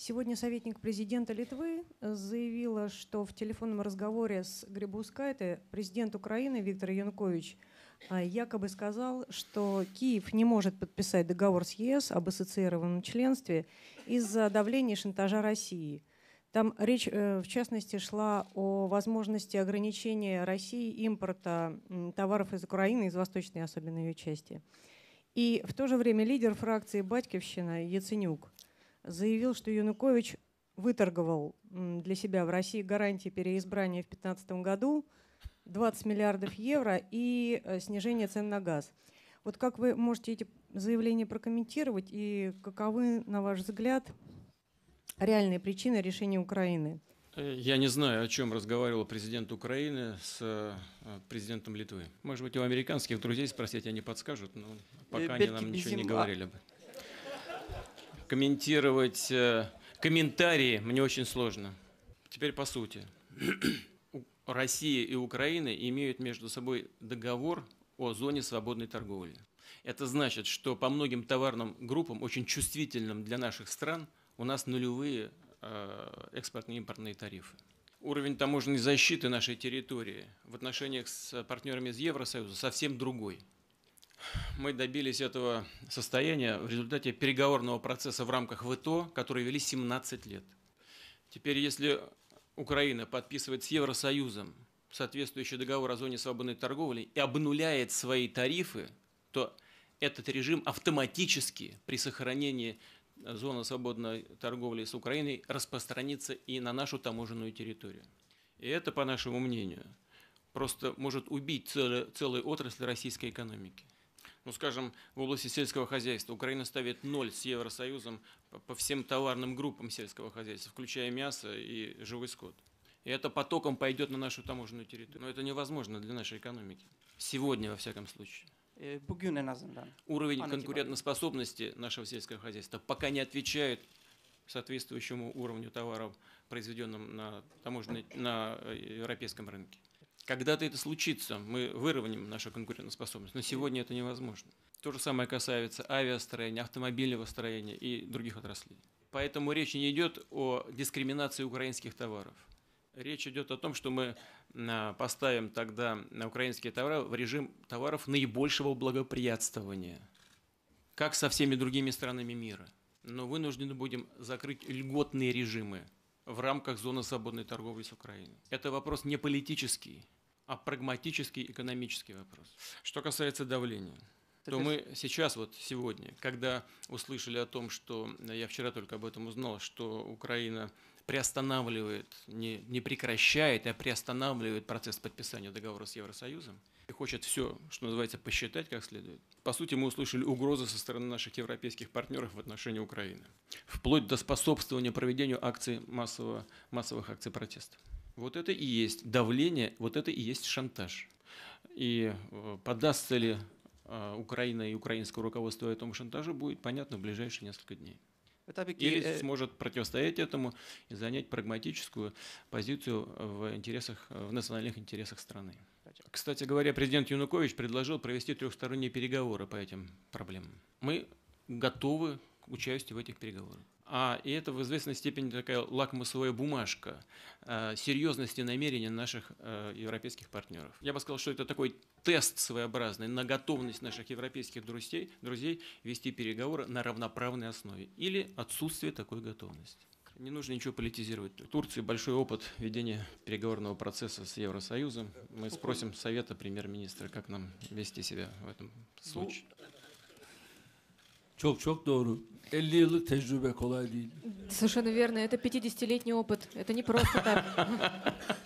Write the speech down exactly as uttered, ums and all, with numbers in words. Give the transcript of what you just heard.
Сегодня советник президента Литвы заявила, что в телефонном разговоре с Грибаускайте президент Украины Виктор Янукович якобы сказал, что Киев не может подписать договор с ЕС об ассоциированном членстве из-за давления и шантажа России. Там речь, в частности, шла о возможности ограничения России импорта товаров из Украины, из восточной особенно ее части. И в то же время лидер фракции «Батькивщина» Яценюк заявил, что Янукович выторговал для себя в России гарантии переизбрания в две тысячи пятнадцатом году двадцать миллиардов евро и снижение цен на газ. Вот как вы можете эти заявления прокомментировать и каковы, на ваш взгляд, реальные причины решения Украины? Я не знаю, о чем разговаривал президент Украины с президентом Литвы. Может быть, у американских друзей спросить, они подскажут, но пока они нам ничего не говорили бы. Комментировать комментарии мне очень сложно. Теперь по сути. Россия и Украина имеют между собой договор о зоне свободной торговли. Это значит, что по многим товарным группам, очень чувствительным для наших стран, у нас нулевые экспортные и импортные тарифы. Уровень таможенной защиты нашей территории в отношениях с партнерами из Евросоюза совсем другой. Мы добились этого состояния в результате переговорного процесса в рамках ВТО, который вели семнадцать лет. Теперь, если Украина подписывает с Евросоюзом соответствующий договор о зоне свободной торговли и обнуляет свои тарифы, то этот режим автоматически при сохранении зоны свободной торговли с Украиной распространится и на нашу таможенную территорию. И это, по нашему мнению, просто может убить целую, целую отрасль российской экономики. Ну, скажем, в области сельского хозяйства Украина ставит ноль с Евросоюзом по всем товарным группам сельского хозяйства, включая мясо и живой скот. И это потоком пойдет на нашу таможенную территорию. Но это невозможно для нашей экономики. Сегодня, во всяком случае. Уровень конкурентоспособности нашего сельского хозяйства пока не отвечает соответствующему уровню товаров, произведенным на таможенной, на европейском рынке. Когда-то это случится, мы выровняем нашу конкурентоспособность, но сегодня это невозможно. То же самое касается авиастроения, автомобильного строения и других отраслей. Поэтому речь не идет о дискриминации украинских товаров. Речь идет о том, что мы поставим тогда на украинские товары в режим товаров наибольшего благоприятствования, как со всеми другими странами мира. Но вынуждены будем закрыть льготные режимы в рамках зоны свободной торговли с Украиной. Это вопрос не политический, а прагматический экономический вопрос. Что касается давления, то мы сейчас, вот сегодня, когда услышали о том, что, я вчера только об этом узнал, что Украина приостанавливает, не, не прекращает, а приостанавливает процесс подписания договора с Евросоюзом, и хочет все, что называется, посчитать как следует. По сути, мы услышали угрозы со стороны наших европейских партнеров в отношении Украины, вплоть до способствования проведению акций массового, массовых акций протеста. Вот это и есть давление, вот это и есть шантаж. И подастся ли Украина и украинское руководство этому шантажу, будет понятно в ближайшие несколько дней. Или сможет противостоять этому и занять прагматическую позицию в интересах, в национальных интересах страны. Кстати говоря, президент Янукович предложил провести трехсторонние переговоры по этим проблемам. Мы готовы к участию в этих переговорах. А и это в известной степени такая лакмусовая бумажка э, серьезности намерений наших э, европейских партнеров. Я бы сказал, что это такой тест своеобразный на готовность наших европейских друзей, друзей вести переговоры на равноправной основе или отсутствие такой готовности. Не нужно ничего политизировать. В Турции большой опыт ведения переговорного процесса с Евросоюзом. Мы спросим совета премьер-министра, как нам вести себя в этом случае. Çok çok doğru. elli yıllık tecrübe kolay değil. Совершенно верно. Это пятидесятилетний опыт. Это не просто так.